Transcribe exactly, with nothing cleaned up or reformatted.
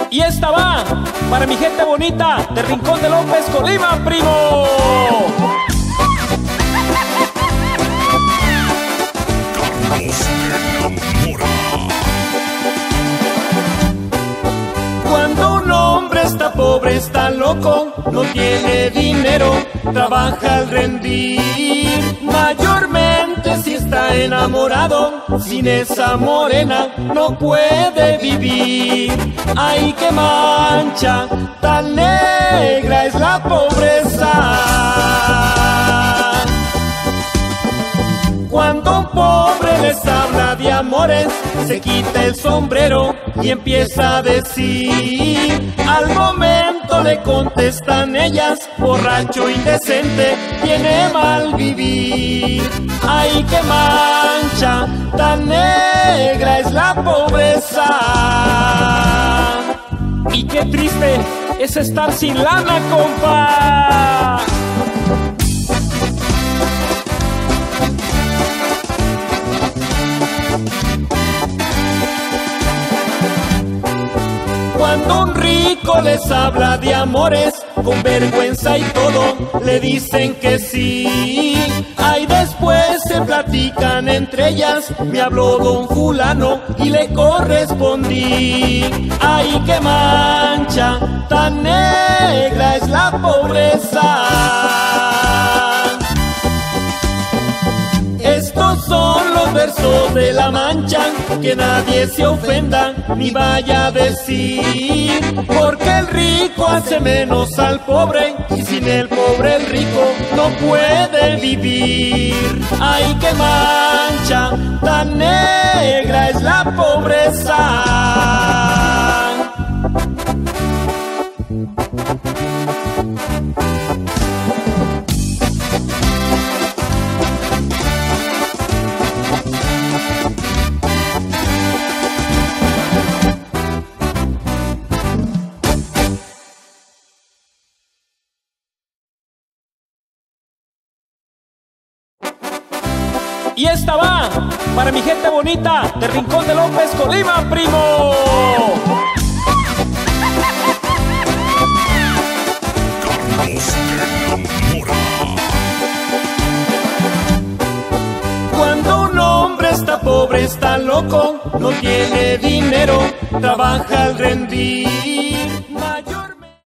Y esta va para mi gente bonita de Rincón de López, Colima, primo. Cuando un hombre está pobre, está loco, no tiene dinero, trabaja al rendir. Mayormente si está enamorado, sin esa morena no puede vivir. Ay, qué mancha tan negra es la pobreza. Cuando un pobre les habla de amores, se quita el sombrero y empieza a decir. Al momento le contestan ellas, borracho indecente, tiene mal vivir. Ay, qué mancha tan negra es la pobreza. Y qué triste es estar sin lana, compa. Cuando un rico les habla de amores, con vergüenza y todo, le dicen que sí. Ay, después se platican entre ellas, me habló don fulano y le correspondí. Ay, qué mancha tan negra es la pobreza. Estos son los versos de La Mancha, que nadie se ofenda ni vaya a decir, porque el rico hace menos al pobre y sin el pobre el rico no puede vivir. Ay, qué mancha tan negra es la pobreza. Y esta va para mi gente bonita de Rincón de López, Colima, primo. Cuando un hombre está pobre, está loco, no tiene dinero, trabaja al rendir.